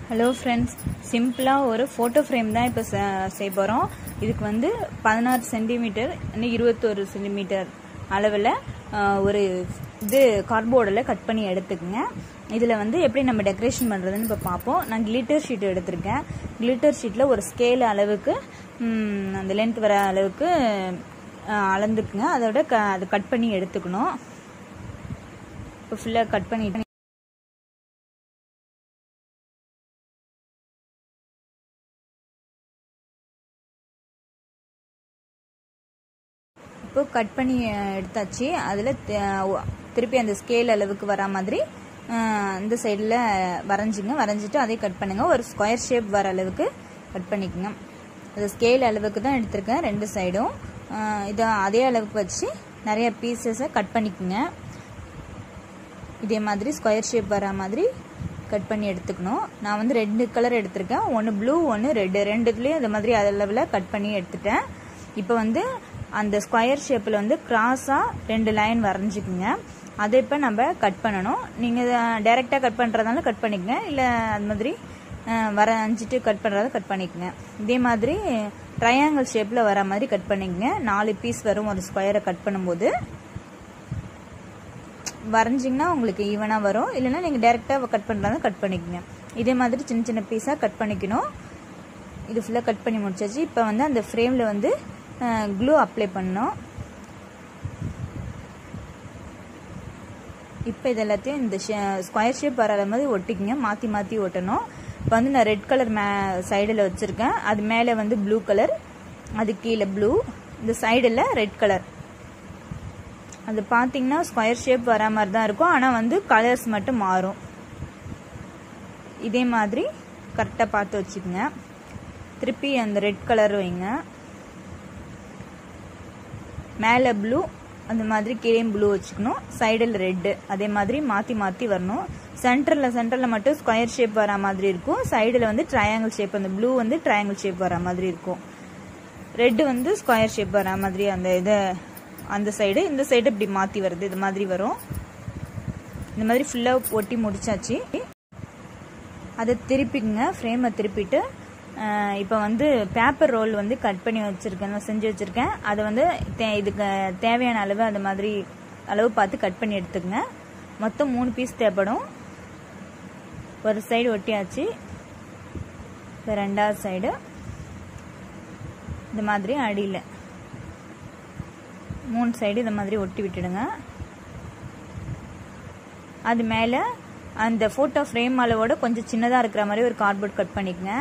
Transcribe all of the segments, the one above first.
Hello friends, சிம்பிளாக ஒரு photo frame தான் இப்போ செய்ய போகிறோம். இதுக்கு வந்து 16 சென்டிமீட்டர் 21 சென்டிமீட்டர் அளவில் ஒரு இது கார்ட்போர்டில் கட் பண்ணி எடுத்துக்கோங்க. இதில் வந்து எப்படி நம்ம டெக்கரேஷன் பண்ணுறதுன்னு இப்போ பார்ப்போம். நான் கிளிட்டர் ஷீட் எடுத்திருக்கேன். கிளிட்டர் ஷீட்டில் ஒரு ஸ்கேல் அளவுக்கு அந்த லென்த் வர அளவுக்கு அளந்துக்குங்க. அதோட அது கட் பண்ணி எடுத்துக்கணும். இப்போ ஃபுல்லாக கட் பண்ணிட்டு இப்போ கட் பண்ணி எடுத்தாச்சு. அதில் திருப்பி அந்த ஸ்கேல் அளவுக்கு வர மாதிரி இந்த சைடில் வரைஞ்சிட்டு அதே கட் பண்ணுங்கள். ஒரு ஸ்கொயர் ஷேப் வர அளவுக்கு கட் பண்ணிக்கோங்க. அது ஸ்கேல் அளவுக்கு தான் எடுத்திருக்கேன். ரெண்டு சைடும் இதை அதே அளவுக்கு வச்சு நிறைய பீசஸை கட் பண்ணிக்கோங்க. இதே மாதிரி ஸ்கொயர் ஷேப் வர மாதிரி கட் பண்ணி எடுத்துக்கணும். நான் வந்து 2 கலர் எடுத்திருக்கேன். ஒன்று ப்ளூ, ஒன்று ரெட்டு. ரெண்டுத்துலேயும் இந்த மாதிரி அளவில் கட் பண்ணி எடுத்துட்டேன். இப்போ வந்து அந்த ஸ்கொயர் ஷேப்பில் வந்து கிராஸாக 2 லைன் வரைஞ்சிக்குங்க. அதை இப்போ நம்ம கட் பண்ணணும். நீங்கள் டைரெக்டாக கட் பண்ணுறதுனால கட் பண்ணிக்கங்க, இல்லை அது மாதிரி வரைஞ்சிட்டு கட் பண்ணுறத கட் பண்ணிக்கோங்க. இதே மாதிரி ட்ரையாங்கிள் ஷேப்பில் வர மாதிரி கட் பண்ணிக்கங்க. 4 பீஸ் வரும் ஒரு ஸ்கொயரை கட் பண்ணும்போது. வரைஞ்சிங்கன்னா உங்களுக்கு ஈவனாக வரும். இல்லைன்னா நீங்கள் டைரெக்டாக கட் பண்ணுறதா கட் பண்ணிக்கோங்க. இதே மாதிரி சின்ன சின்ன பீஸாக கட் பண்ணிக்கணும். இது ஃபுல்லாக கட் பண்ணி முடிச்சாச்சு. இப்போ வந்து அந்த ஃப்ரேமில் வந்து க்ளூ அப்ளை பண்ணோம். இப்போ இது எல்லாத்தையும் இந்த ஸ்கொயர் ஷேப் வராத மாதிரி ஒட்டிக்குங்க. மாற்றி மாற்றி ஒட்டணும். இப்போ வந்து நான் ரெட் கலர் சைடில் வச்சுருக்கேன். அது மேலே வந்து ப்ளூ கலர், அது கீழே ப்ளூ, இந்த சைடில் ரெட் கலர். அது பார்த்தீங்கன்னா ஸ்கொயர் ஷேப் வர மாதிரி தான் இருக்கும். ஆனால் வந்து கலர்ஸ் மட்டும் மாறும். இதே மாதிரி கரெக்டாக பார்த்து வச்சுக்கோங்க. திருப்பி அந்த ரெட் கலர் வைங்க. மேலே ப்ளூ, அந்த மாதிரி கீழே ப்ளூ வச்சுக்கணும். சைடில் ரெட்டு, அதே மாதிரி மாற்றி மாற்றி வரணும். சென்டரில் மட்டும் ஸ்கொயர் ஷேப் வர மாதிரி இருக்கும். சைடில் வந்து ட்ரையாங்கிள் ஷேப், அந்த ப்ளூ வந்து ட்ரையாங்கிள் ஷேப் வர மாதிரி இருக்கும். ரெட்டு வந்து ஸ்கொயர் ஷேப் வர மாதிரி அந்த இதை அந்த சைடு, இந்த சைடு இப்படி மாற்றி வருது. இது மாதிரி வரும். இந்த மாதிரி ஃபுல்லாக ஒட்டி முடிச்சாச்சு. அதை திருப்பிக்குங்க. ஃப்ரேமை திருப்பிட்டு இப்போ வந்து பேப்பர் ரோல் வந்து கட் பண்ணி வச்சுருக்கேன், செஞ்சு வச்சுருக்கேன். அதை வந்து இதுக்கு தேவையான அளவு அந்த மாதிரி அளவு பார்த்து கட் பண்ணி எடுத்துக்கங்க. மொத்தம் 3 பீஸ் தேவைப்படும். ஒரு சைடு ஒட்டியாச்சு. இப்போ ரெண்டாவது சைடு இந்த மாதிரி அடியில் 3 சைடு இந்த மாதிரி ஒட்டி விட்டுடுங்க. அது மேலே அந்த ஃபோட்டோ ஃப்ரேம் அளவோட கொஞ்சம் சின்னதாக இருக்கிற மாதிரி ஒரு கார்ட்போர்ட் கட் பண்ணிக்கங்க.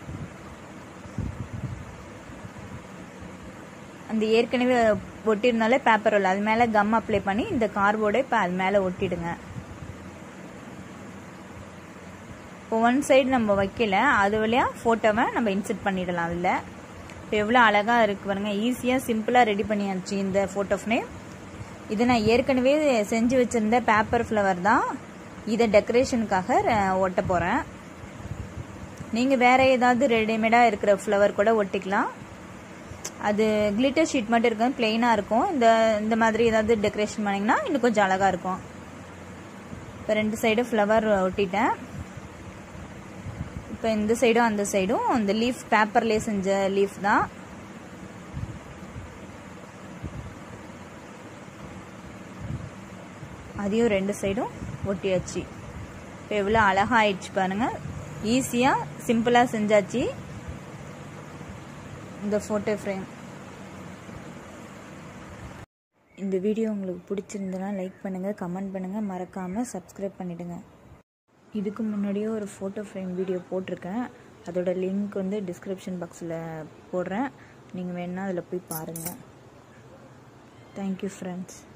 அந்த ஏற்கனவே ஒட்டிருந்தாலே பேப்பர் ரோல், அது மேலே கம் அப்ளை பண்ணி இந்த கார்ட்போர்டை இப்போ அது மேலே ஒட்டிடுங்க. இப்போ 1 சைடு நம்ம வைக்கல, அது வழியாக ஃபோட்டோவை நம்ம இன்சர்ட் பண்ணிடலாம். அதில் இப்போ எவ்வளோ அழகாக இருக்கு பாருங்க. ஈஸியாக சிம்பிளாக ரெடி பண்ணியாச்சு இந்த ஃபோட்டோ ஃப்ரேம். இதை நான் ஏற்கனவே செஞ்சு வச்சுருந்த பேப்பர் ஃப்ளவர் தான். இதை டெக்கரேஷனுக்காக ஒட்ட போகிறேன். நீங்கள் வேறு ஏதாவது ரெடிமேடாக இருக்கிற ஃப்ளவர் கூட ஒட்டிக்கலாம். அது கிளிட்டர் ஷீட் மட்டும் இருக்கும், பிளெயினாக இருக்கும். இந்த மாதிரி ஏதாவது டெக்கரேஷன் பண்ணிங்கன்னா இன்னும் கொஞ்சம் அழகாக இருக்கும். இப்போ 2 சைடும் ஃப்ளவர் ஒட்டிட்டேன். இப்போ இந்த சைடும் அந்த சைடும் இந்த லீஃப் பேப்பர்லேயே செஞ்ச லீஃப் தான். அதையும் 2 சைடும் ஒட்டியாச்சு. இப்போ எவ்வளோ அழகாக ஆயிடுச்சு பாருங்கள். ஈஸியாக சிம்பிளாக செஞ்சாச்சு இந்த ஃபோட்டோ ஃப்ரேம். இந்த வீடியோ உங்களுக்கு பிடிச்சிருந்தனா லைக் பண்ணுங்கள், கமெண்ட் பண்ணுங்கள், மறக்காமல் சப்ஸ்கிரைப் பண்ணிவிடுங்க. இதுக்கு முன்னாடியே ஒரு ஃபோட்டோ ஃப்ரேம் வீடியோ போட்டிருக்கேன். அதோட லிங்க் வந்து டிஸ்கிரிப்ஷன் பாக்ஸில் போடுறேன். நீங்கள் வேணுன்னா அதில் போய் பாருங்கள். Thank you friends.